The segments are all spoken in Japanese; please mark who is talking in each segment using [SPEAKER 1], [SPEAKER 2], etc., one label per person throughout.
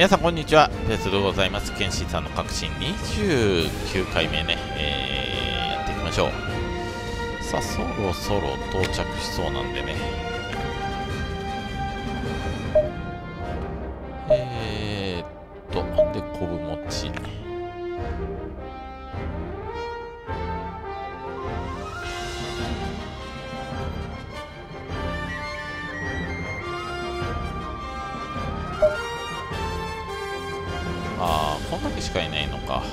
[SPEAKER 1] 皆さんこんにちは、ペースでございます。ケンシンさんの革新29回目ね、やっていきましょう。さあ、そろそろ到着しそうなんでね。で、昆布餅。ああ、こんだけしかいないのか。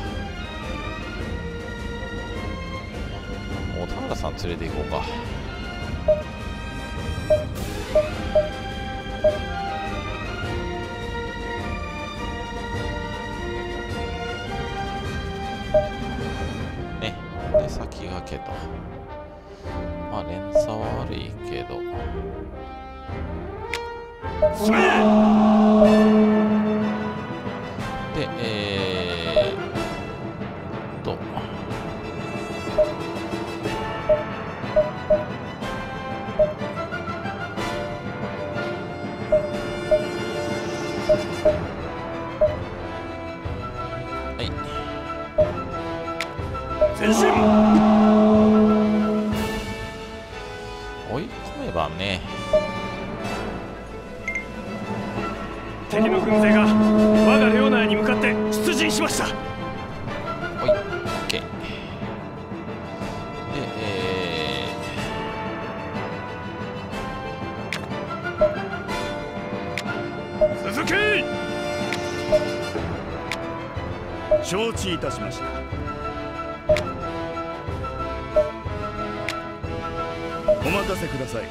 [SPEAKER 1] 小田原さん連れて行こうか。ね、で先駆けと。まあ連鎖は悪いけど。で、はい。
[SPEAKER 2] 前進。
[SPEAKER 1] 追い込めばね。
[SPEAKER 2] 敵の軍勢が我が領内に向かって出陣しました。
[SPEAKER 1] はい、OK。
[SPEAKER 2] で、続け。承知いたしました。お任せください。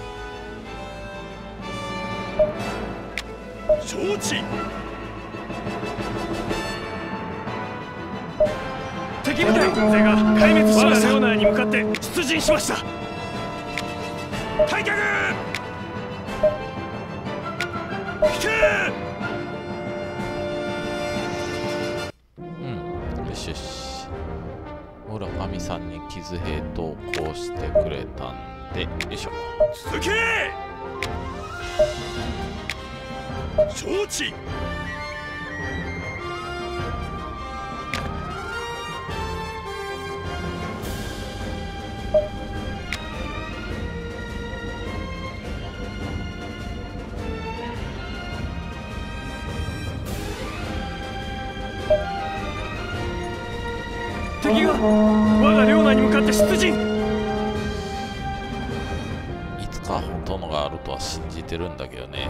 [SPEAKER 2] 承知。敵部隊軍勢が壊滅しました。我が領内に向かって出陣しました。退却。引け。
[SPEAKER 1] よしよし。村上さんに傷兵投稿してくれたんで、よいしょ。
[SPEAKER 2] 続け。承知。敵が我が領内に向かって出陣。
[SPEAKER 1] いつか本当のがあるとは信じてるんだけどね。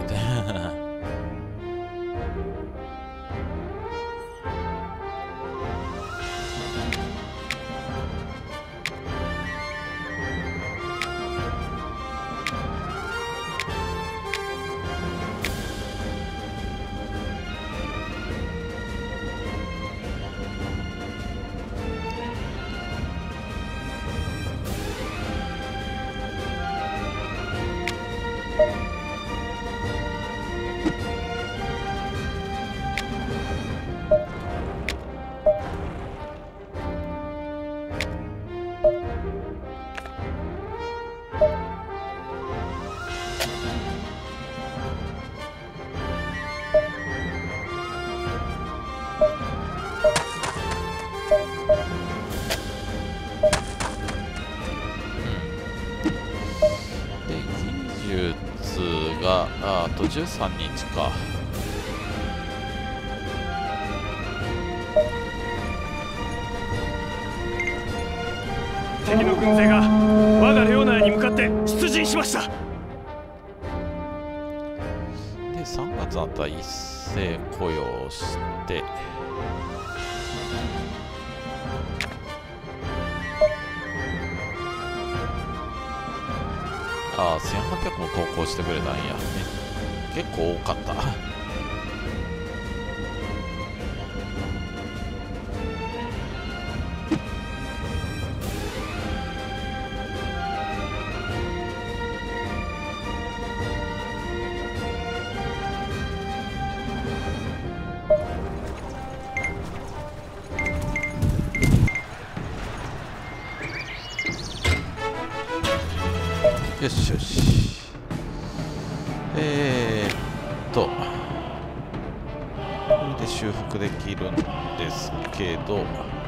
[SPEAKER 1] あと13日か。
[SPEAKER 2] 敵の軍勢が我が領内に向かって出陣しました。
[SPEAKER 1] で、3月あったら一斉雇用して、ああ、1800も投稿してくれたんや。結構多かった。よしよし。 で修復できるんですけど、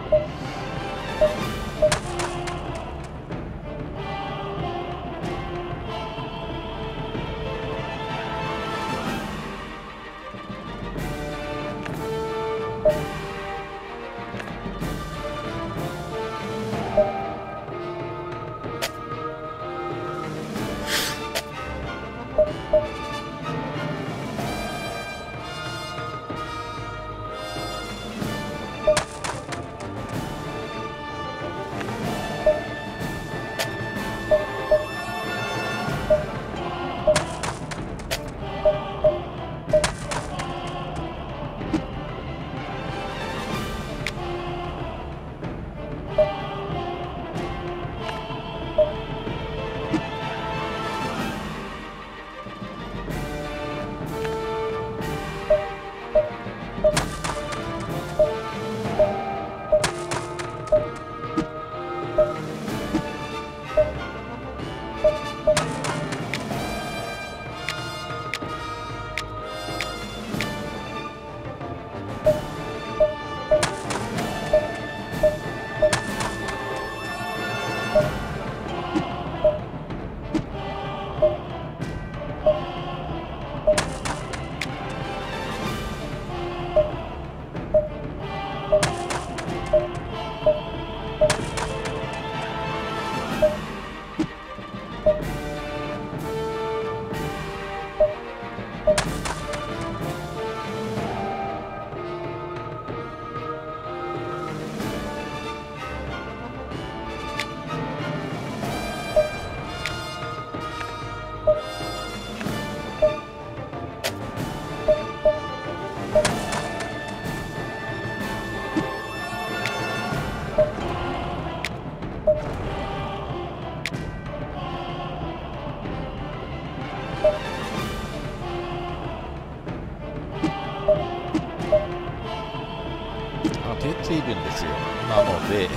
[SPEAKER 1] 出ているんですよ。なので、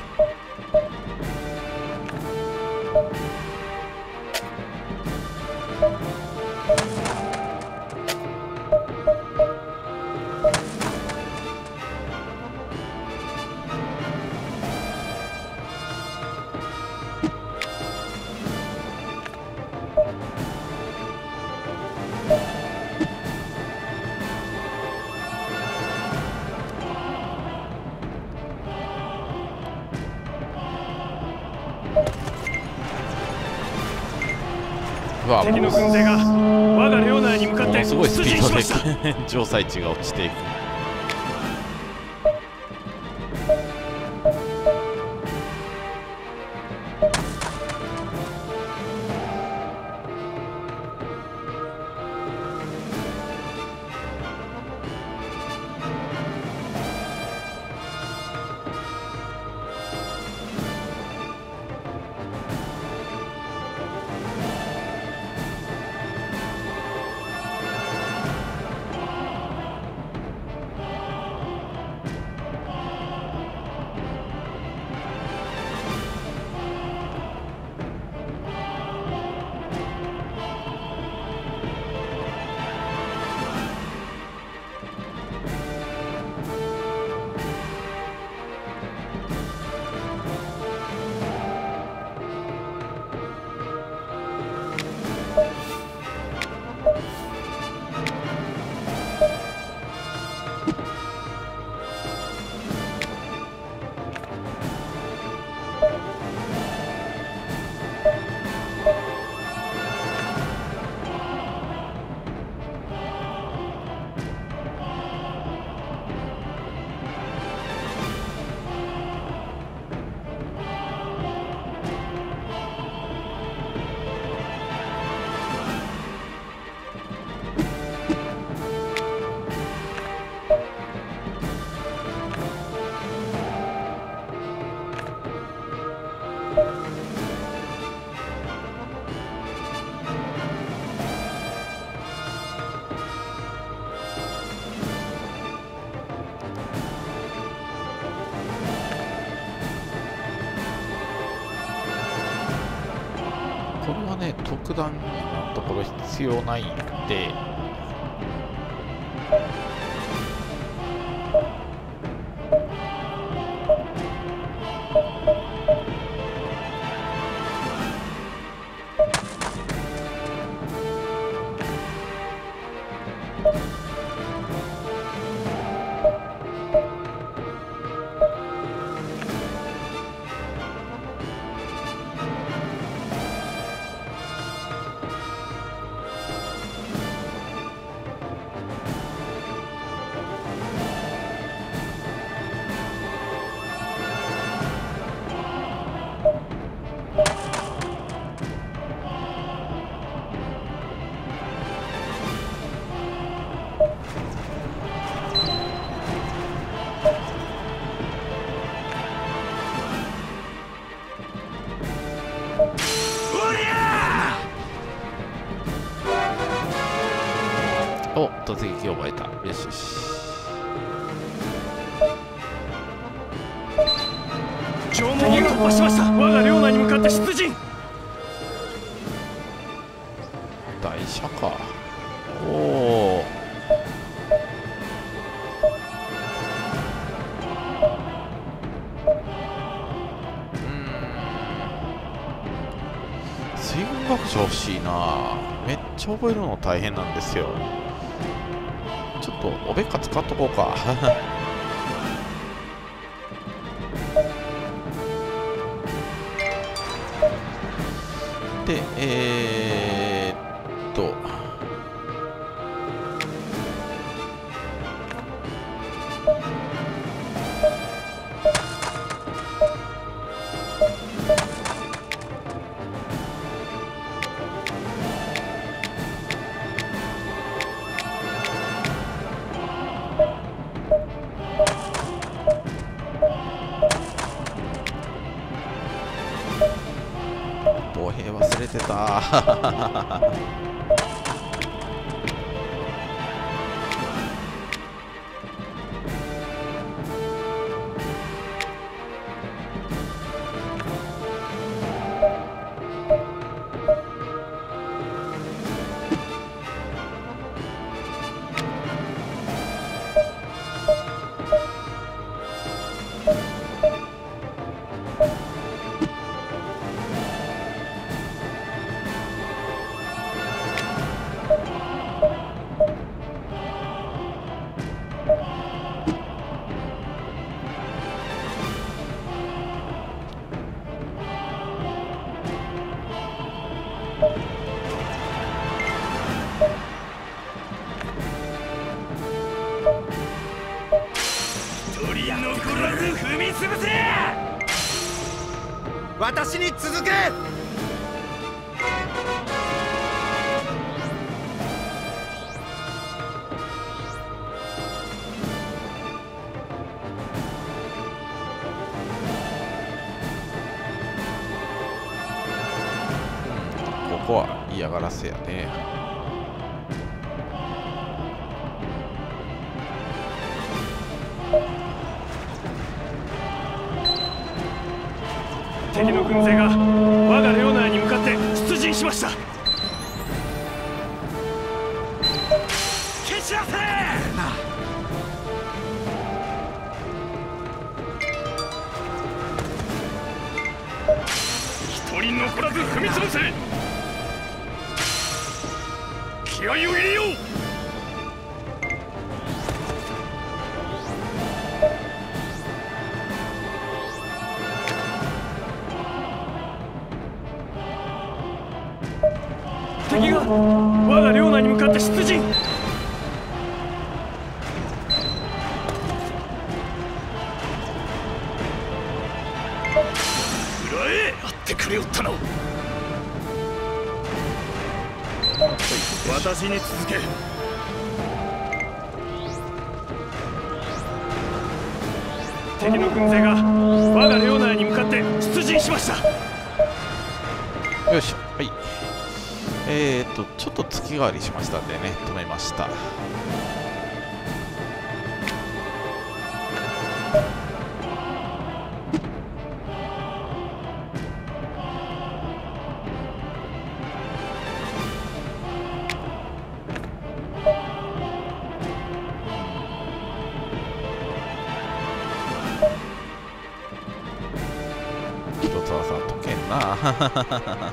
[SPEAKER 2] 敵の軍勢が我が領内に向かって
[SPEAKER 1] ものすごいス
[SPEAKER 2] 出
[SPEAKER 1] ピード
[SPEAKER 2] 陣しました。
[SPEAKER 1] で城塞地が落ちていく。これはね、特段今のところ必要ないんで、 突撃を覚えた。よしよし。
[SPEAKER 2] 城門を突破しました。我が領内に向かって出陣。
[SPEAKER 1] 台車か。おお。水軍学長欲しいな。めっちゃ覚えるの大変なんですよ。ちょっとおべっか使っとこうか。で防兵忘れてた。
[SPEAKER 3] 私に続け。
[SPEAKER 1] ここは嫌がらせやね。
[SPEAKER 2] 敵の軍勢が我が領内に向かって出陣しました。蹴散らせ。一人残らず踏み潰せ。気合を入れよう。敵が我が領内に向かって出陣。裏へやってくれよったな。私に続け。敵の軍勢が我が領内に向かって出陣しました。
[SPEAKER 1] よいしょ。はい。ちょっと月替わりしましたんでね、止めました。一つはさ、解けんな。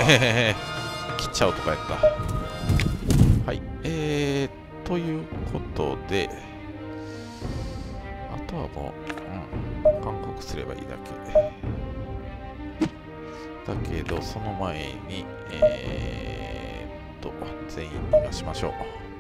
[SPEAKER 1] 切っちゃうとかやった。はい。ということで、あとはもう、勧告すればいいだけ。だけど、その前に、全員逃がしましょう。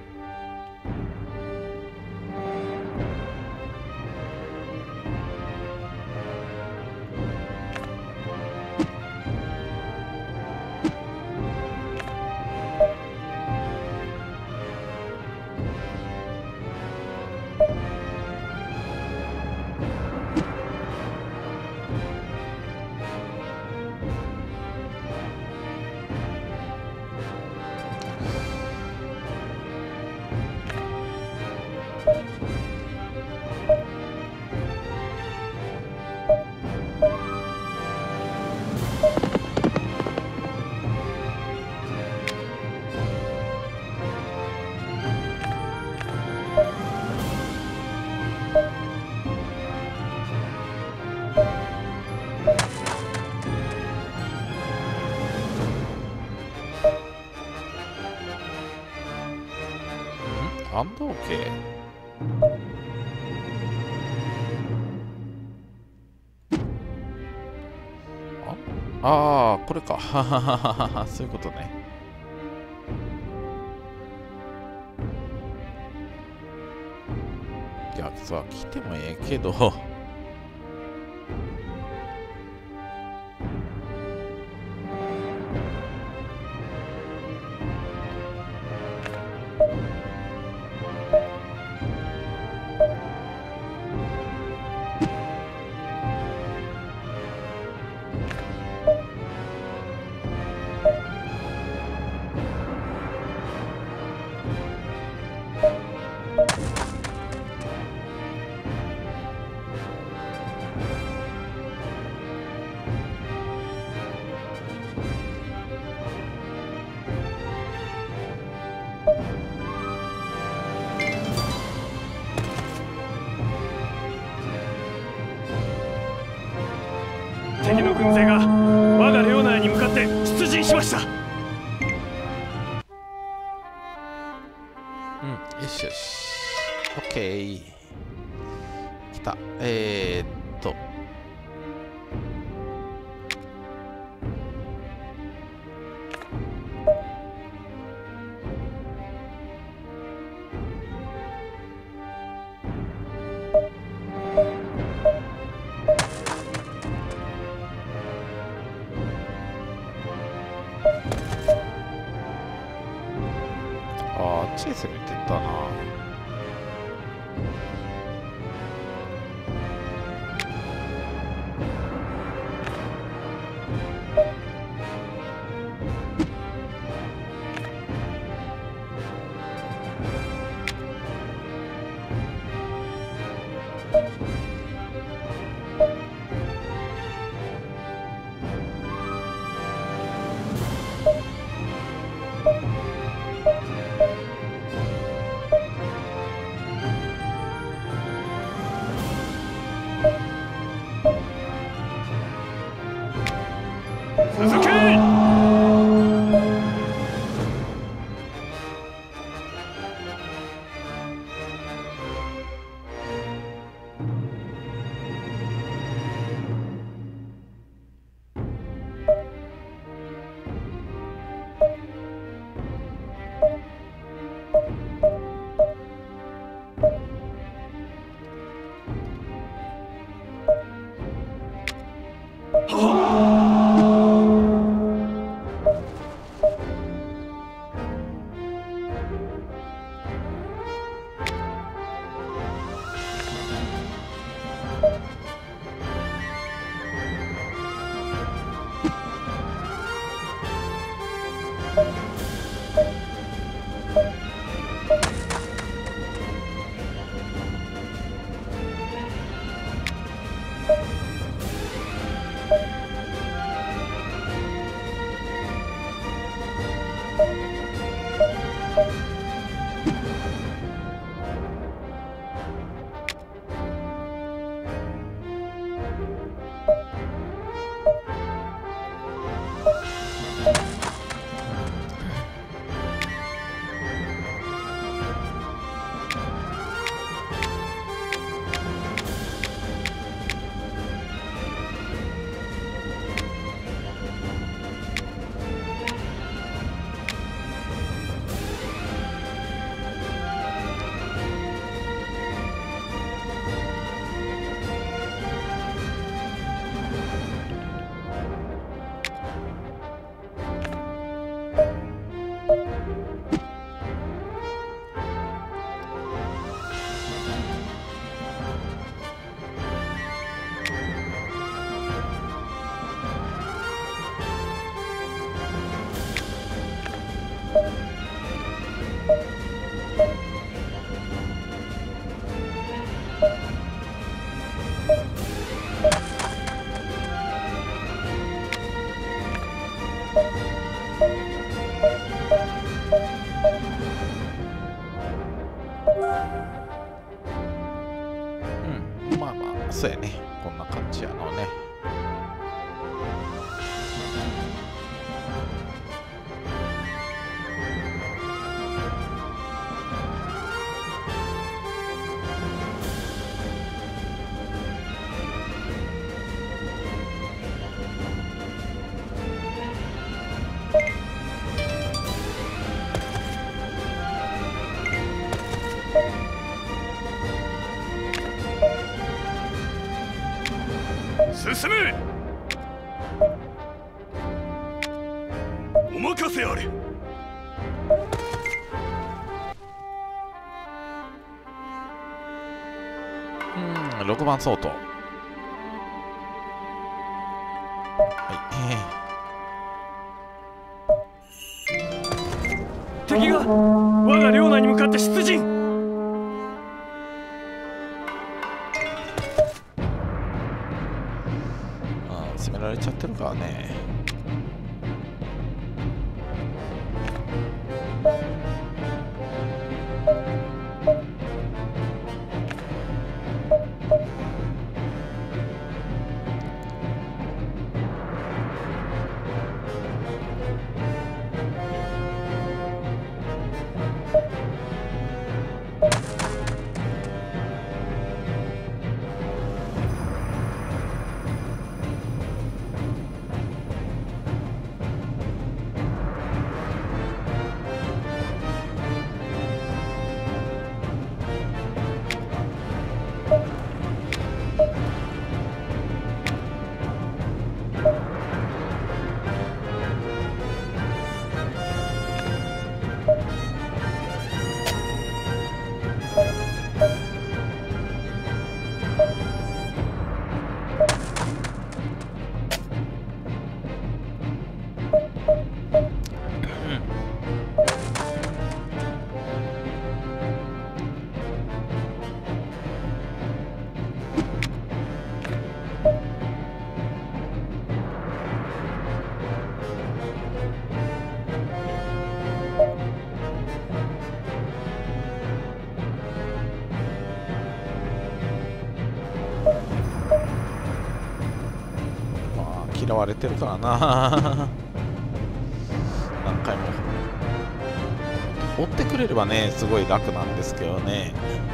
[SPEAKER 1] アンドオーケー。ああ、これか。そういうことね。いや、さ、来てもええけど。
[SPEAKER 2] 敵の軍勢が我が領内に向かって出陣しました。
[SPEAKER 1] よしよし。オッケー。来た。あっちへ攻めてったな。
[SPEAKER 2] 続け。
[SPEAKER 1] うん、まあまあそうやね、こんな感じやのね。
[SPEAKER 2] 進め。お任せあれ。
[SPEAKER 1] 6番相当。はい、
[SPEAKER 2] 敵が我が領内に向かって出陣。
[SPEAKER 1] 攻められちゃってるからね。嫌われてるからな何回も追ってくれればねすごい楽なんですけどね。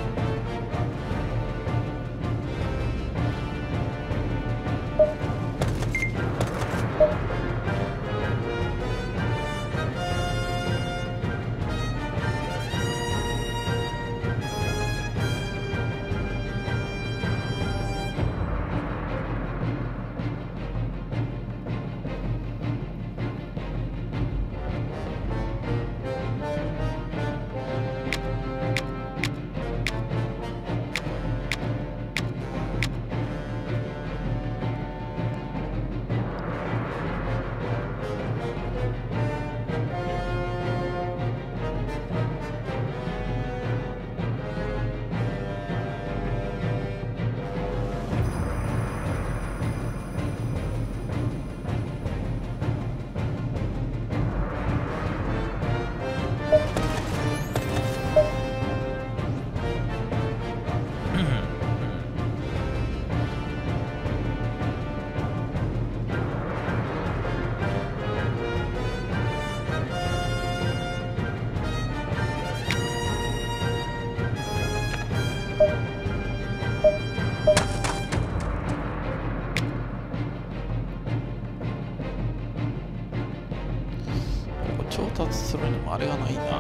[SPEAKER 1] 調達するにもあれがないな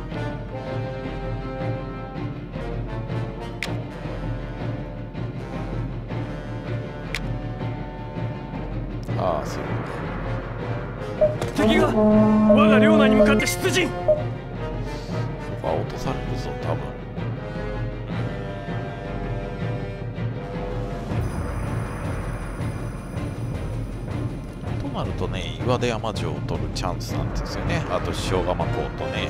[SPEAKER 1] ああそういうこと。
[SPEAKER 2] 敵が我が領内に向かって出陣。
[SPEAKER 1] ここは落とされるぞ多分。となるとね岩出山城を取るチャンスなんですよね。あと塩釜港とね。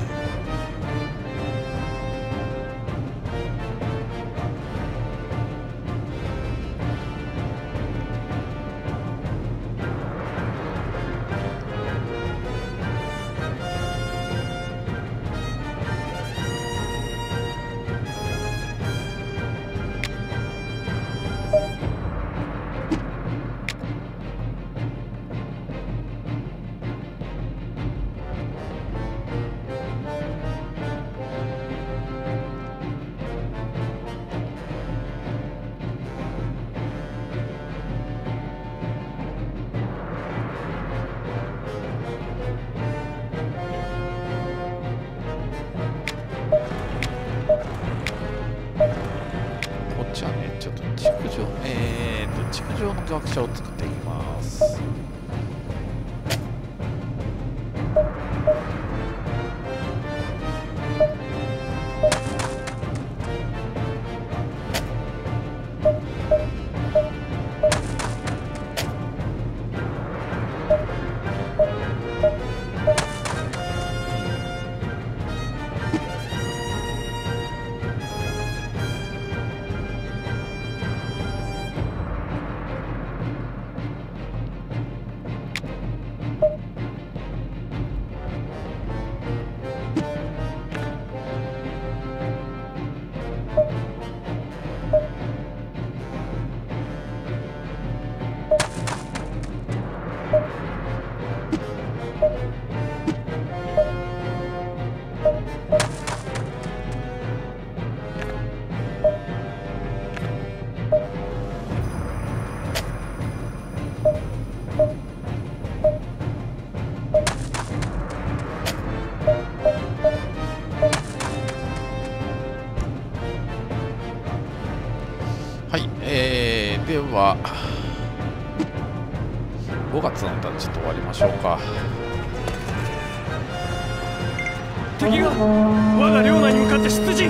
[SPEAKER 1] 見学者を作っていきます。はい、では5月のたらちょっと終わりましょうか。
[SPEAKER 2] 敵が我が領内に向かって出陣。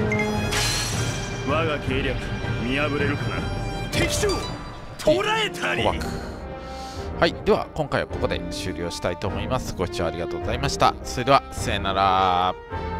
[SPEAKER 2] 我が計略見破れるかな。敵将捕らえたり。
[SPEAKER 1] はい、では今回はここで終了したいと思います。ご視聴ありがとうございました。それではさよなら。